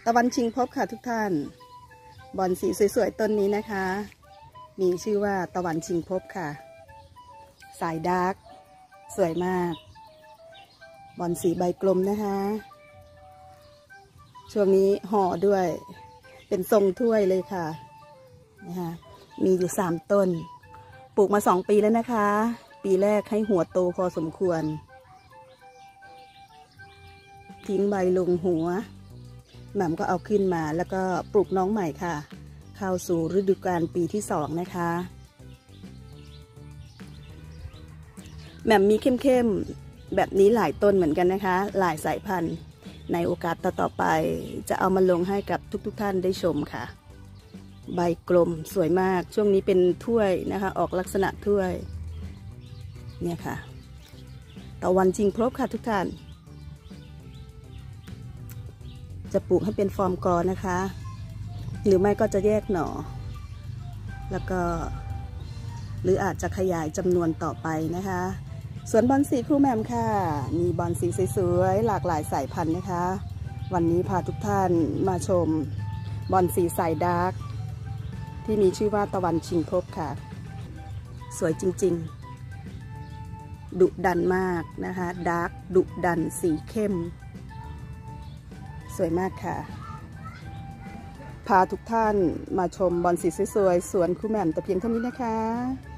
ตะวันชิงพบค่ะทุกท่านบอนสีสวยๆต้นนี้นะคะมีชื่อว่าตะวันชิงพบค่ะสายดาร์กสวยมากบอนสีใบกลมนะคะช่วงนี้ห่อด้วยเป็นทรงถ้วยเลยค่ะนะคะมีอยู่3ต้นปลูกมา2 ปีแล้วนะคะปีแรกให้หัวโตพอสมควรทิ้งใบลงหัวแหม่มก็เอาขึ้นมาแล้วก็ปลูกน้องใหม่ค่ะเข้าสู่ฤดูกาลปีที่2นะคะแหม่มมีเข้มๆแบบนี้หลายต้นเหมือนกันนะคะหลายสายพันธุ์ในโอกาสต่อๆไปจะเอามาลงให้กับทุกท่านได้ชมค่ะใบกลมสวยมากช่วงนี้เป็นถ้วยนะคะออกลักษณะถ้วยเนี่ยค่ะตะวันชิงพบค่ะทุกท่านจะปลูกให้เป็นฟอร์มกอนะคะหรือไม่ก็จะแยกหน่อแล้วก็หรืออาจจะขยายจำนวนต่อไปนะคะสวนบอนสีครูแหม่มค่ะมีบอนสีสวยๆหลากหลายสายพันธุ์นะคะวันนี้พาทุกท่านมาชมบอนสีสายดาร์กที่มีชื่อว่าตะวันชิงพบค่ะสวยจริงๆดุดันมากนะคะดาร์กดุดันสีเข้มสวยมากค่ะพาทุกท่านมาชมบอนสีสวยๆสวนครูแหม่มแต่เพียงเท่านี้นะคะ